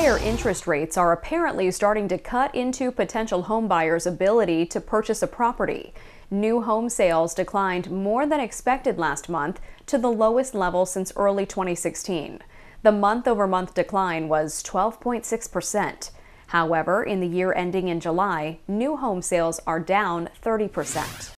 Higher interest rates are apparently starting to cut into potential homebuyers' ability to purchase a property. New home sales declined more than expected last month to the lowest level since early 2016. The month-over-month decline was 12.6%. However, in the year ending in July, new home sales are down 30%.